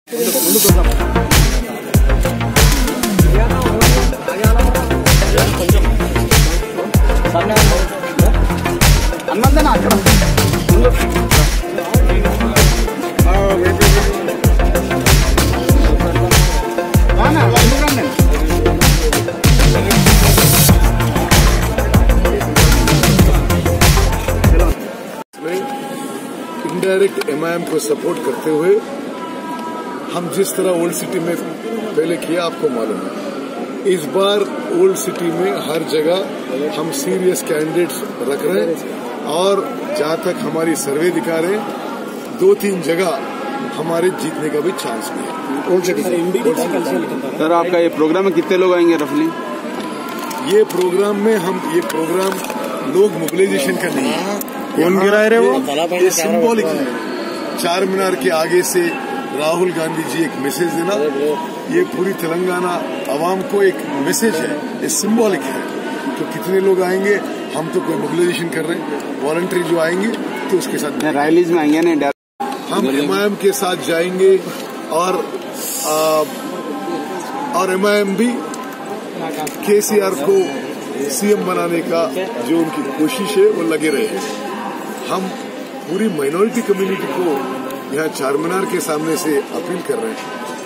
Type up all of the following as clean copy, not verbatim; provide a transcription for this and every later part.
అన్నందనా అక్కడ indirect MIM को support करते हुए हम जिस तरह ओल्ड सिटी में पहले किया आपको मालूम है, इस बार ओल्ड सिटी में हर जगह हम सीरियस कैंडिडेट्स रख रहे हैं और जहां तक हमारी सर्वे दिखा रहे हैं 2-3 जगह हमारे जीतने का भी चांस भी है। ओल्ड सिटी सर, आपका ये प्रोग्राम में कितने लोग आएंगे रफली? ये प्रोग्राम लोग मोबिलाइजेशन का नहीं है। कौन गिरा रहे वो? ये सिंबॉलिक है। चार मीनार के आगे से राहुल गांधी जी एक मैसेज देना, ये पूरी तेलंगाना आवाम को एक मैसेज है, ये सिंबॉलिक है। तो कितने लोग आएंगे, हम तो कोई मोबिलाइजेशन कर रहे हैं, वॉलंटरी जो आएंगे तो उसके साथ रैलीज में आएंगे नहीं, हम एमआईएम के साथ जाएंगे और एमआईएम भी केसीआर को सीएम बनाने का जो उनकी कोशिश है वो लगे रहे हैं। हम पूरी माइनॉरिटी कम्युनिटी को यहाँ चार मीनार के सामने से अपील कर रहे हैं।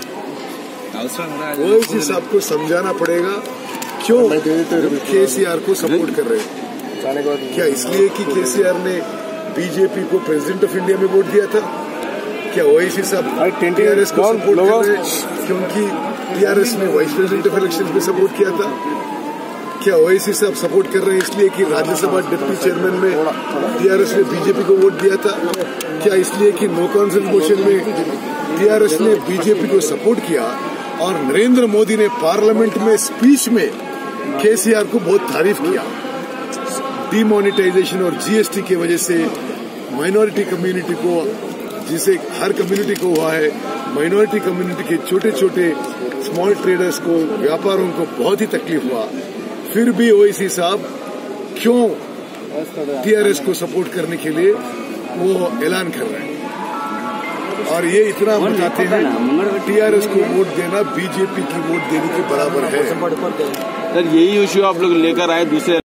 ओवैसी साहब को समझाना पड़ेगा क्यों केसीआर को सपोर्ट कर रहे हैं। क्या इसलिए कि केसीआर ने बीजेपी को प्रेसिडेंट ऑफ इंडिया में वोट दिया था? क्या ओवैसी साहब टीआरएस को सपोर्ट कर रहे हैं क्योंकि टीआरएस ने वाइस प्रेसिडेंट ऑफ इलेक्शन में सपोर्ट किया था? क्या ओवैसी साहब सपोर्ट कर रहे हैं इसलिए कि राज्यसभा डिप्टी चेयरमैन में टीआरएस ने बीजेपी को वोट दिया था? क्या इसलिए कि नो कॉन्फिडेंस मोशन में टीआरएस ने बीजेपी को सपोर्ट किया और नरेंद्र मोदी ने पार्लियामेंट में स्पीच में केसीआर को बहुत तारीफ किया? डिमोनेटाइजेशन और जीएसटी की वजह से माइनॉरिटी कम्युनिटी को, जिसे हर कम्युनिटी को हुआ है, माइनॉरिटी कम्युनिटी के छोटे छोटे स्मॉल ट्रेडर्स को, व्यापारों को बहुत ही तकलीफ हुआ। फिर भी ओवैसी साहब क्यों टीआरएस को सपोर्ट करने के लिए वो ऐलान कर रहे हैं? और ये इतना बताते हैं टीआरएस को वोट देना बीजेपी की वोट देने के बराबर है। सर, यही इश्यू आप लोग लेकर आए दूसरे